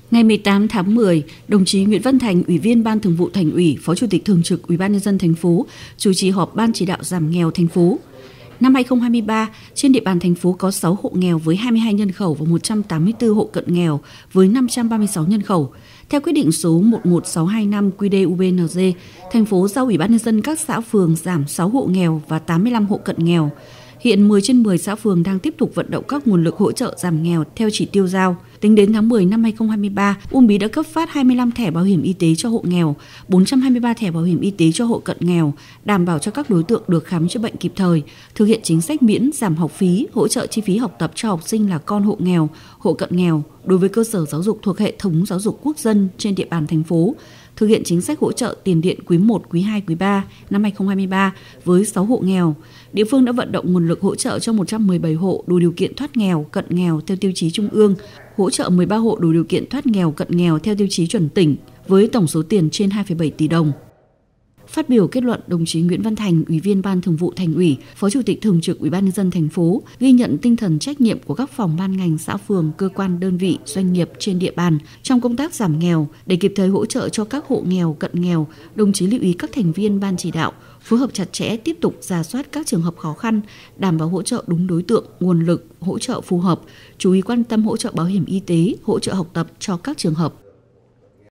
Ngày 18 tháng 10, đồng chí Nguyễn Văn Thành, Ủy viên Ban Thường vụ Thành ủy, Phó Chủ tịch Thường trực Ủy ban nhân dân thành phố chủ trì họp Ban chỉ đạo giảm nghèo thành phố. Năm 2023, trên địa bàn thành phố có 6 hộ nghèo với 22 nhân khẩu và 184 hộ cận nghèo với 536 nhân khẩu. Theo quyết định số 11625 QĐ-UBND, thành phố giao Ủy ban nhân dân các xã phường giảm 6 hộ nghèo và 85 hộ cận nghèo. Hiện 10 trên 10 xã phường đang tiếp tục vận động các nguồn lực hỗ trợ giảm nghèo theo chỉ tiêu giao. Tính đến tháng 10 năm 2023, Uông Bí đã cấp phát 25 thẻ bảo hiểm y tế cho hộ nghèo, 423 thẻ bảo hiểm y tế cho hộ cận nghèo, đảm bảo cho các đối tượng được khám chữa bệnh kịp thời, thực hiện chính sách miễn giảm học phí, hỗ trợ chi phí học tập cho học sinh là con hộ nghèo, hộ cận nghèo đối với cơ sở giáo dục thuộc hệ thống giáo dục quốc dân trên địa bàn thành phố, thực hiện chính sách hỗ trợ tiền điện quý 1, quý 2, quý 3 năm 2023 với 6 hộ nghèo. Địa phương đã vận động nguồn lực hỗ trợ cho 117 hộ đủ điều kiện thoát nghèo, cận nghèo theo tiêu chí trung ương, hỗ trợ 13 hộ đủ điều kiện thoát nghèo, cận nghèo theo tiêu chí chuẩn tỉnh với tổng số tiền trên 2,7 tỷ đồng. Phát biểu kết luận, đồng chí Nguyễn Văn Thành, Ủy viên Ban Thường vụ Thành ủy, Phó Chủ tịch Thường trực Ủy ban nhân dân thành phố ghi nhận tinh thần trách nhiệm của các phòng ban ngành, xã phường, cơ quan, đơn vị, doanh nghiệp trên địa bàn trong công tác giảm nghèo để kịp thời hỗ trợ cho các hộ nghèo, cận nghèo. Đồng chí lưu ý các thành viên ban chỉ đạo phối hợp chặt chẽ, tiếp tục rà soát các trường hợp khó khăn, đảm bảo hỗ trợ đúng đối tượng, nguồn lực hỗ trợ phù hợp, chú ý quan tâm hỗ trợ bảo hiểm y tế, hỗ trợ học tập cho các trường hợp.